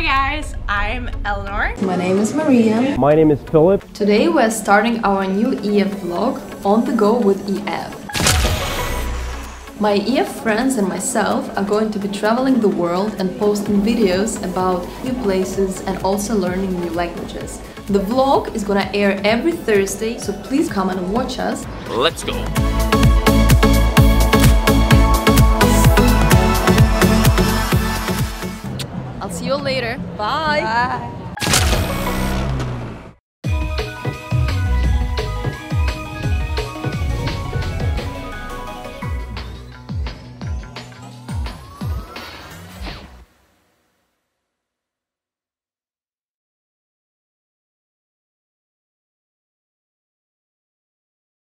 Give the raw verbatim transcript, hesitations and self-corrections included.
guys, I'm Eleanor. My name is Maria. My name is Philip. Today we're starting our new E F vlog, On the Go with E F. My E F friends and myself are going to be traveling the world and posting videos about new places and also learning new languages. The vlog is gonna air every Thursday, so please come and watch us. Let's go! I'll see you later. Bye! Bye.